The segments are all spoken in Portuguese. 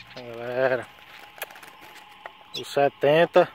Galera, o 70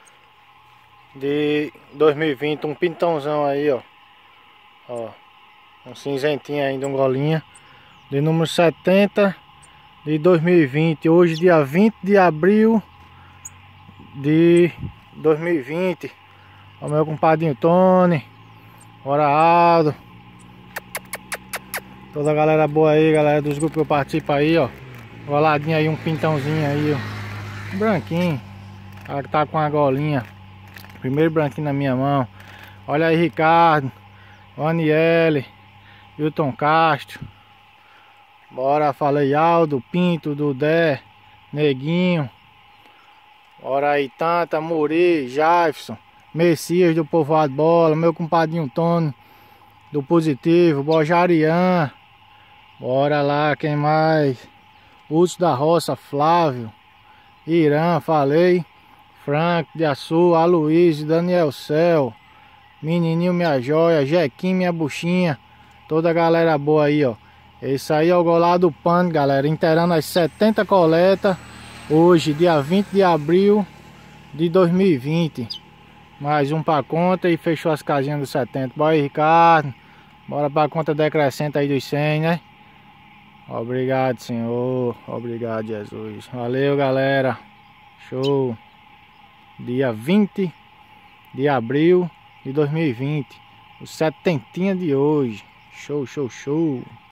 de 2020, um pintãozão aí, ó. Ó, um cinzentinho ainda, um golinha de número 70 de 2020. Hoje dia 20 de abril de 2020. O meu compadrinho Tony, Ora Aldo, toda a galera boa aí, galera dos grupos que eu participo aí, ó. Goladinho aí, um pintãozinho aí, ó. Um branquinho. Cara que tá com a golinha. Primeiro branquinho na minha mão. Olha aí, Ricardo, Aniele, Hilton Castro. Bora, falei Aldo, Pinto, Dudé, Neguinho. Bora aí, Tanta, Muri, Jefferson, Messias do Povoado Bola, meu compadrinho Tony do Positivo, Bojarian. Bora lá, quem mais? Urso da Roça, Flávio, Irã, falei, Franco de Açu, Aloysio, Daniel Céu, Menininho Minha Joia, Jequim Minha Buchinha, toda a galera boa aí, ó. Esse aí é o golado do pano, galera, inteirando as 70 coletas, hoje, dia 20 de abril de 2020. Mais um pra conta e fechou as casinhas dos 70. Bora aí, Ricardo, bora pra conta decrescente aí dos 100, né? Obrigado, Senhor. Obrigado, Jesus. Valeu, galera. Show. Dia 20 de abril de 2020. O setentinha de hoje. Show, show, show.